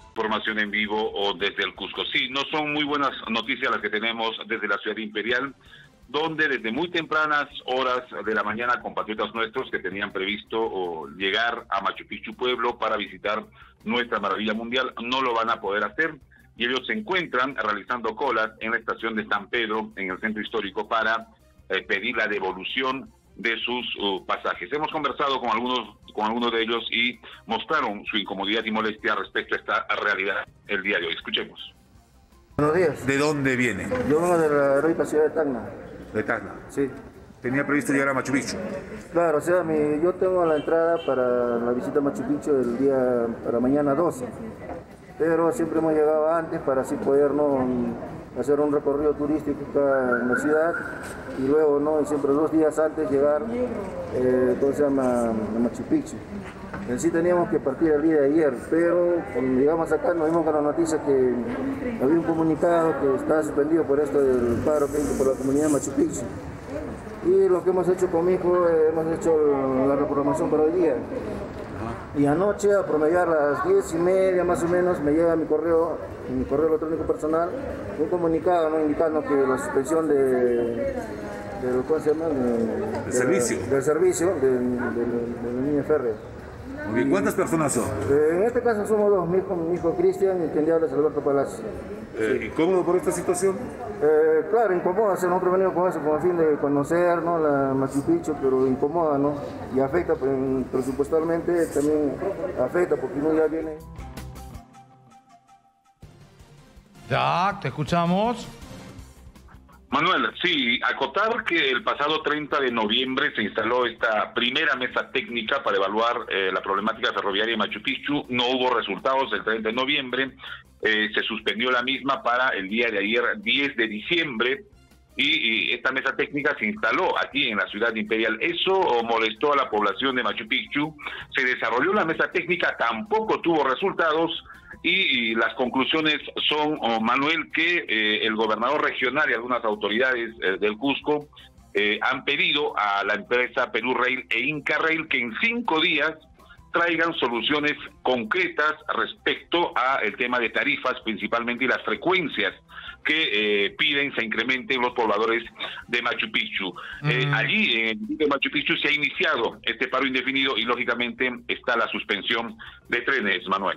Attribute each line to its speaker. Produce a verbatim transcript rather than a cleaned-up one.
Speaker 1: Información en vivo o desde el Cusco. Sí, no son muy buenas noticias las que tenemos desde la ciudad imperial, donde desde muy tempranas horas de la mañana compatriotas nuestros que tenían previsto o llegar a Machu Picchu Pueblo para visitar nuestra maravilla mundial no lo van a poder hacer, y ellos se encuentran realizando colas en la estación de San Pedro, en el centro histórico, para eh, pedir la devolución de sus uh, pasajes. Hemos conversado con algunos con algunos de ellos y mostraron su incomodidad y molestia respecto a esta realidad el día de hoy. Escuchemos.
Speaker 2: Buenos días.
Speaker 3: ¿De dónde viene?
Speaker 2: Yo vengo de la heroica ciudad de Tacna.
Speaker 3: De Tacna.
Speaker 2: Sí.
Speaker 3: ¿Tenía previsto llegar a Machu Picchu?
Speaker 2: Claro, o sea, mi, yo tengo la entrada para la visita a Machu Picchu el día, para mañana doce. Pero siempre hemos llegado antes para así poder, ¿no?, hacer un recorrido turístico acá en la ciudad y luego, ¿no?, y siempre dos días antes llegar, eh, ¿cómo se llama?, a Machu Picchu. En sí teníamos que partir el día de ayer, pero cuando llegamos acá nos vimos con la noticia que había un comunicado que estaba suspendido por esto del paro que hizo por la comunidad de Machu Picchu. Y lo que hemos hecho con mi hijo, eh, hemos hecho la reprogramación para hoy día. Y anoche, a promediar las diez y media más o menos, me llega mi correo, mi correo electrónico personal, un comunicado, ¿no?, indicando que la suspensión de, de, ¿cómo se llama?, de, de
Speaker 3: servicio,
Speaker 2: la, del servicio de, de, de, de la línea férrea.
Speaker 3: Muy bien. ¿Cuántas personas son?
Speaker 2: Eh, en este caso somos dos, mi hijo, mi hijo Cristian y quien le habla es Alberto Palacio.
Speaker 3: Eh, ¿Incómodo por esta situación?
Speaker 2: Eh, claro, incomoda, o sea, nosotros venimos con eso, con el fin de conocer, ¿no?, la Machu Picchu, pero incomoda, ¿no? Y afecta, pues, presupuestalmente también afecta, porque uno ya viene...
Speaker 4: Ya, te escuchamos.
Speaker 1: Manuel, sí, acotar que el pasado treinta de noviembre se instaló esta primera mesa técnica para evaluar eh, la problemática ferroviaria de Machu Picchu. No hubo resultados el treinta de noviembre, eh, se suspendió la misma para el día de ayer, diez de diciembre, y, y esta mesa técnica se instaló aquí en la ciudad imperial. Eso molestó a la población de Machu Picchu, se desarrolló la mesa técnica, tampoco tuvo resultados. Y, y las conclusiones son, oh, Manuel, que eh, el gobernador regional y algunas autoridades eh, del Cusco eh, han pedido a la empresa Perú Rail e Inca Rail que en cinco días traigan soluciones concretas respecto a el tema de tarifas, principalmente, y las frecuencias que eh, piden se incrementen los pobladores de Machu Picchu. Mm. Eh, allí, en Machu Picchu, se ha iniciado este paro indefinido y, lógicamente, está la suspensión de trenes, Manuel.